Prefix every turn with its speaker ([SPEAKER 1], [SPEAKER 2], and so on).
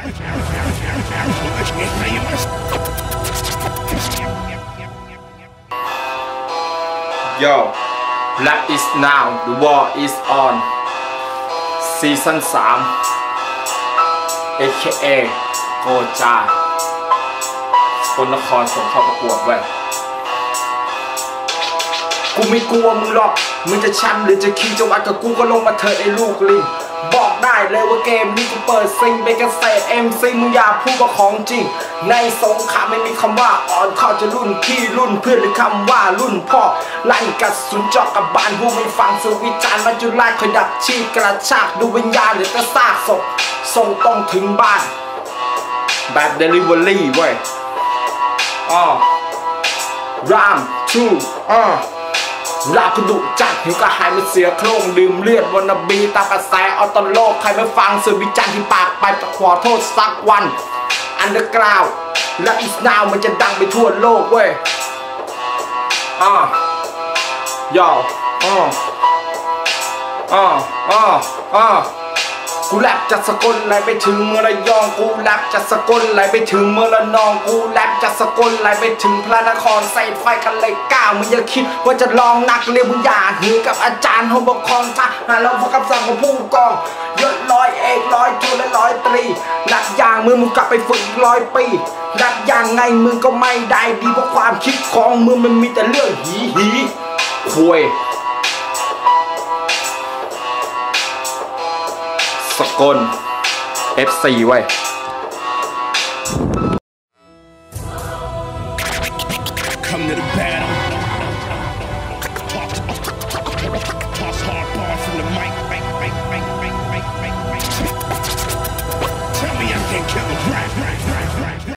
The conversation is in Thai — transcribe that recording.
[SPEAKER 1] Yo, Black is now, the war is on Season 3 AKA โกจาคนนครส่งเข้าประกวดเว้ยกูไม่กลัวมึงหรอกมึงจะแชมป์หรือจะคิงจะวัดกับกูก็ลงมาเถิดไอ้ลูกลิงบอกได้เลยว่าเกมนี้กูเปิดซิงเป็นเกษตร MC มึงอย่าพูดว่าของจริงในสงครามไม่มีคำว่าอ่อนข้อจะรุ่นพี่รุ่นเพื่อนหรือคำว่ารุ่นพ่อลั่นกระสุนเจาะกับบานผู้ไม่ฟังสื่อวิจารณ์มาจุดไล่คอยดับชีพกระชากดูวิญญาณหรือจะซากศพส่งตรงถึงบ้านแบบเดลิเวอรี่เว้ยรามทูลาคุดุจัดหิวกระหายมันเสียโครงดื่มเลือดวนาบีตามกระแสออตโลกใครไม่ฟังสื่อวิจารณ์ที่ปากไปขอโทษสักวันอันเดอร์กราวด์และอีสนาวมันจะดังไปทั่วโลกเว้ยย่อกูแรปจัดสกลไหลไปถึงเมืองระยองกูแรปจัดสกลไหลไปถึงเมืองระนองกูแรปจัดสกลไหลไปถึงพระนครใส่ไฟกันเลยก้าวมึงอย่าคิดว่าจะลองนักเรียนมึงอย่าหือกับอาจารย์ห้องปกครองทหารเราพกคำสั่งของผู้กองยศร้อยเอกร้อยโทและร้อยตรีหลักอย่างมึงกลับไปฝึก100 ปีหลักอย่างไงมึงก็ไม่ได้ดีเพราะความคิดของมึงมันมีแต่เรื่องหีคุยสกล FC ไว้
[SPEAKER 2] Tell me I can't kill a